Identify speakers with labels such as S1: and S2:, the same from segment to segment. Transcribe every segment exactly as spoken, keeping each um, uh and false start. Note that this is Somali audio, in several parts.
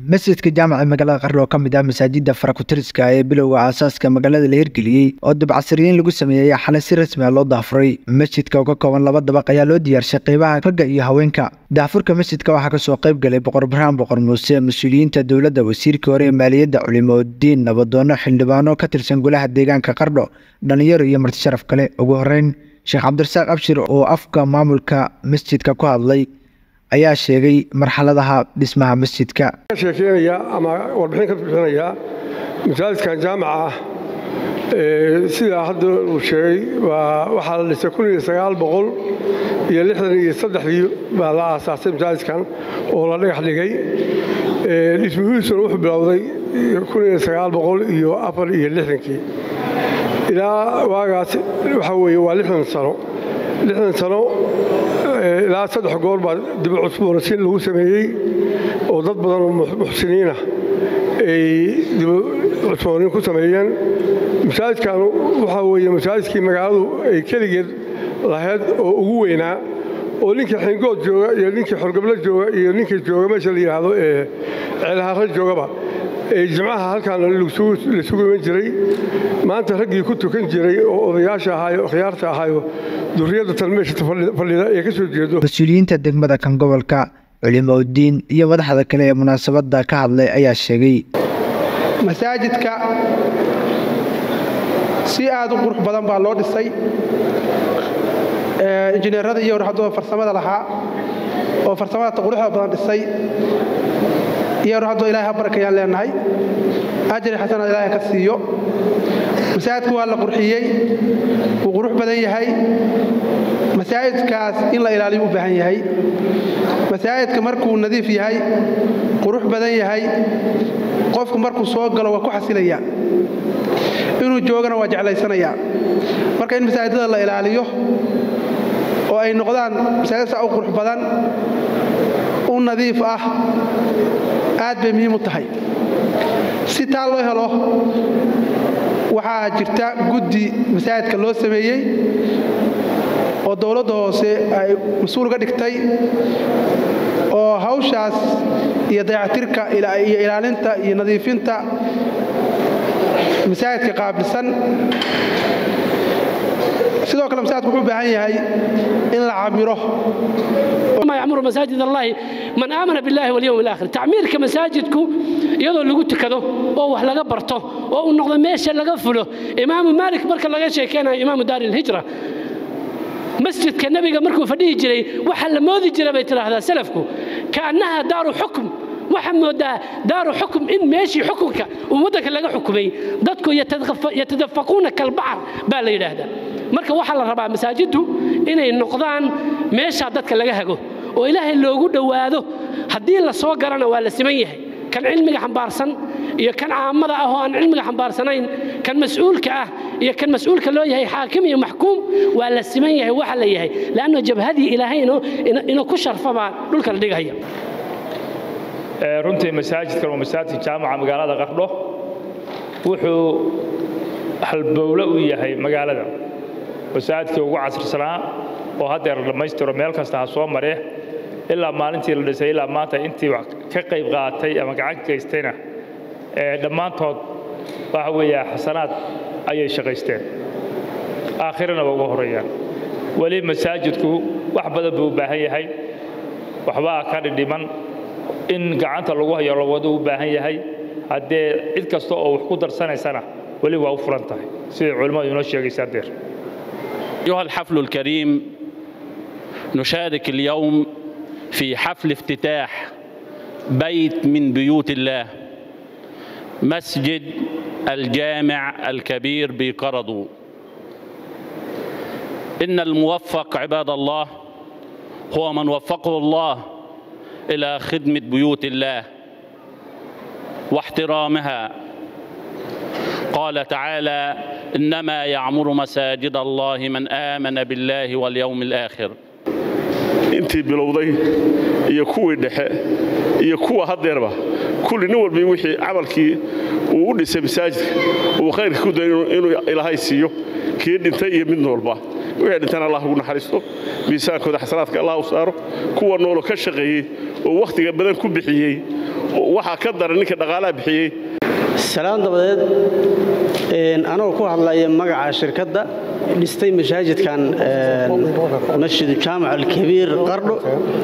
S1: masjidka jaamaca magaalada Qardho oo kamid ah masaajidda farakutiriska ee bilowga aasaaska magaalada la hirgeliyay oo dib casriyeyn lagu sameeyay xalay si rasmi ah loo daafuray. Masjidka oo ka kooban laba dabaq ayaa loo diyaarshay qaybaha ragga iyo haweenka. Daafurka masjidka waxaa ka soo qayb galay boqor Ibraahim boqor Muuse, mas'uuliyiinta dawladda, wasiirka hore ee maaliyadda, culimo diin, nabadoono, xildhibaano ka tirsan golaha deegaanka Qardho, dhalinyaro iyo marti sharaf kale. Ugu horeyn, Sheekh Cabdirasaaq Abshir oo afka maamulka masjidka ku hadlay ayaa sheegay marxaladaha dhismaha masjidka.
S2: sheekeynaya ama warbixin ka bixinaya masaajidkan jaamaca ah ee sida hadda uu sheegay waa waxa la dhisay kun iyo sagaal boqol iyo lixdan iyo saddex baa la aasaasay masaajidkan oo la dhagax dhigay ee dhismihiisu wuxuu bilowday kun iyo sagaal boqol iyo afar iyo lixdan ilaa waagaas waxa weeye waa lixdan sano lixdan sano ilaa saddex goor baa dib u cusboonaysiin lagu sameeyay oo dad badan oo muxsiniin ah ay dib u cusboonaysiin ku sameeyeen. masaajidkan waxa weeye masaajidkii magaaladu ay keligeed lahayd oo ugu weynaa oo ninkii xingood jooga iyo ninkii xorgobla jooga iyo ninkii jooga meesha la yiraahdo ee ceelahara joogaba ee jimcaha halkan la sugu iman jiray. maanta raggii ku tukan jiray oo odayaasha ahaa oo khiyaarta ahaa duriyada talmeesha fadhida ee ka soo jeedo
S1: mas'uuliyiinta degmada kan gobolka, culimo diin iyo madaxda kale ee munaasabada ka hadlay ayaa sheegay
S3: masaajidka si aad u qurux badan baa loo dhisay ee injineerada iyo ruuxda farsamada lahaa oo farsamada quruxda badan dhisay iyo ruuxda Ilaahay barakayaan leenahay ajri xasan Ilaahay ka siiyo. masaajidku waa la qurxiyay wuu qurux badan yahay. masaajidkaas in la ilaaliyo u baahan yahay. masaajidka markuu nadiif yahay qurux badan yahay qofku markuu soo galo waa ku xasilaya inuu joogana waa jeclaysanaya. marka in masaajidada la ilaaliyo oo ay noqdaan masaajid saa u qurux badan oo nadiif ah aad bay muhiim u tahay. si taa loo helo waxaa jirta guddi masaajidka loo sameeyay oo dawladda hoose ay mas'uul ka dhigtay oo hawshaas iyo dayactirka iyo ilaalinta iyo nadiifinta masaajidka qaabilsan. sidoo kale masaajidku wuxuu u baahan yahay in la camiro.
S4: ما يعمر مساجد الله من آمن بالله واليوم الآخر. تعمير كمساجدكو يضل لغو تكدو أو wax laga barto oo noqdo meesha laga fulo. Imaam Malik marka laga sheekeenay Imaam Daar al-Hijra masjidka nabiga markuu fadhiyi jiray waxa la moodi jiray bay tiraahdaa salafku kaanaha daaru xukm waxa moodaa daaru xukm in meeshii xukunka ummadka laga xukumay dadku yatadafaquna kal bahr baa la yiraahdaa. marka waxa la rabaa masaajidu inay noqdaan meesha dadka laga hago oo Ilaahay loogu dhawaado. hadii la soo garana waa la siman yahay kan cilmiga xambaarsan iyo kan caamada ah oo aan cilmiga xambaarsanayn, kan mas'uulka ah iyo kan mas'uulka loo yahay xaakim iyo maxkuum waa la siman yahay waxa la yahay laana jabhadii Ilaahay inuu ku sharfaba dhulka la dhigaya.
S5: ee runtii masaajidkan waa masaajid jaamaca magaalada Qardho wuxuu halbowle u yahay magaalada. masaajidka ugu casrisanaa oo hadda dhamaystiro meel kasta soo maray ilaa maalintii la dhisay ilaa maanta intii wax ka qayb qaatay ama gacan ka geystayna ee dhamaantood waxa weeye xasanaad ayay shaqaysteen aakhirana ugu horeeyaan. wali masaajidku wax badan buu u baahan yahay waxba ka dhiman in gacanta lagu hayo la wado u baahan yahay. haddee cid kasta oo wax ku darsanaysana wali waa u furan tahay sida culimadu inoo sheegaysaa deer.
S6: أيها الحفل الكريم، نشارك اليوم في حفل افتتاح بيت من بيوت الله، مسجد الجامع الكبير بقرضو. إن الموفق عباد الله هو من وفقه الله إلى خدمة بيوت الله واحترامها. قال تعالى: إنما يعمر مساجد الله من آمن بالله واليوم الآخر.
S7: intii bilowday iyo kuwii dhexe iyo kuwa hadeerba kulli nin walba wixii amalkii uu u dhisay masaajidka uu khayrka ku dayno inuu Ilaahay siiyo kii dhintay iyo mid noolba wixii dhintana Allah ugu naxariisto miisaankooda xasanaadka Allah u saaro kuwa nool ka shaqeeyay oo waqtiga badan ku bixiyay waxaa ka daran ninka dhaqaalaha bixiyey.
S8: salaan dabadeed een anoo ku hadlaya magaca shirkadda dhistay masaajidkan masjid jaamac al-kabiir qardho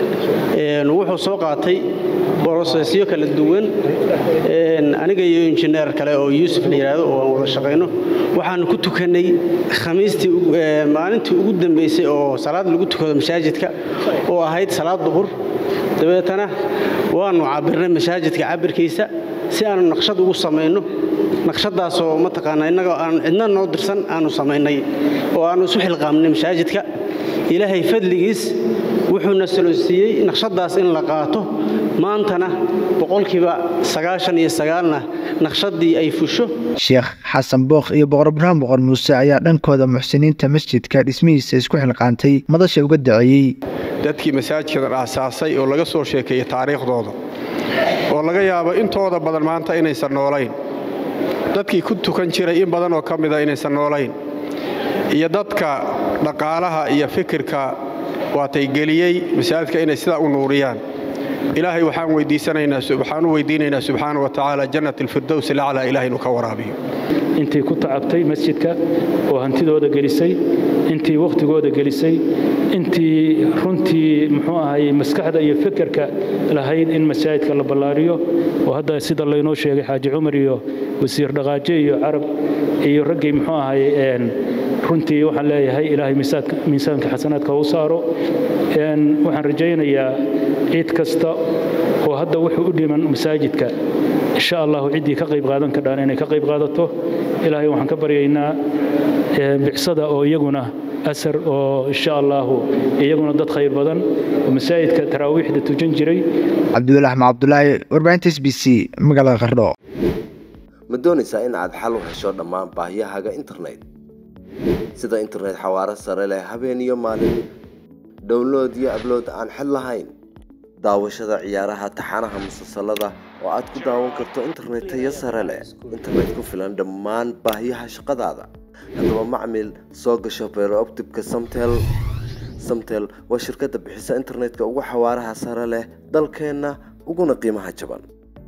S8: een wuxuu soo qaatay processyo kala duwan een aniga iyo injineer kale oo Yuusuf la yiraahdo oo wada shaqeyno waxaan ku tukanay khamiistii maalintii ugu dambeysay oo salaad lagu tukado masaajidka oo ahayd salaad duhur dabeetana waanu cabirnay masaajidka cabirkiisa si aan naqshad ugu sameeyno naqshadaas oo ma taqaana inaga aan cidna noo dirsan aanu sameeynay oo aanu isu xilqaamnay masaajidka ilaahay fadligiis wuxuuna saloosiyay naqshadaas in la qaato maantana boqolkiiba sagaashan iyo sagaal na naqshadii ay fusho.
S1: Sheekh Xasan Booq iyo Boqor Ibraahim Boqor Muuse ayaa dhankooda muxsiniinta masjidka dhismihiisa isku xilqaantay madasha uga dacayay
S9: dadkii masaajidka aasaasay oo laga soo sheekeeyay taariikhdooda oo laga yaabo intooda badan maanta inaysan noolayn dadkii ku tukan jiray in badan oo kamid ah inaysan noolayn iyo dadka dhaqaalaha iyo fikirka waatay geliyay masaajidka inay sida u nuuriyaan ilaahay waxaan weydiisanaynaa subxaanu weydiinaynaa subxaanahu wa ta'ala jannatul firdaws alaa ilaahay inuu ka waraabiyo
S5: intii ku tacabtay masjidka oo hantidooda gelisay intii waqtigooda gelisay intii runtii muxuu ahaay maskaxda iyo fikirka lahayd in masaajidka la ballaariyo oo hadda sida laynoo sheegay xaaji Umar iyo wasiir dhaqaaje iyo Arab iyo ragii muxuu ahaay een runtii waxaan leeyahay ilaahay miisaanka miisaanka xasanaadka uu saaro een waxaan rajaynayaa cid kasta oo hadda wuxuu u dhiman masaajidka insha Allah cidii ka qayb qaadan ka dhaan inay ka qayb qaadato ilaahay waxaan ka baryaynaa bixsada oo iyaguna asar oo insha Allah iyaguna dad khayr badan oo masaajidka taraawiixda tujan jiray.
S1: Cabdullaahi Axmed Cabdullaahi warbaahinta S B C magaalada Qardho.
S10: ma doonaysaa in aad xal u hesho dhammaan baahiyahaaga internet sida internet xawaare sare leh habeen iyo maalin download iyo upload aan xad lahayn daawashada ciyaaraha taxanaha musalsalada oo aad ku daawan karto internet tayo sare leh internet ku filan dhammaan baahiyaha shaqadaada haddaba macmiil soo gasho Fiber Optic-ka Samtel Samtel waa shirkadda bixisa internetka ugu xawaaraha sare leh dalkeena uguna qiimaha jaban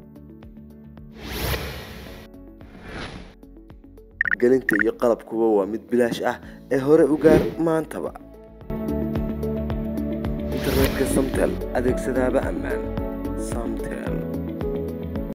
S10: gelinta iyo qalabkuba waa mid bilaash ah ee hore u gaar maantaba internetka Samtel adeegsadaaba ammaan Samtel.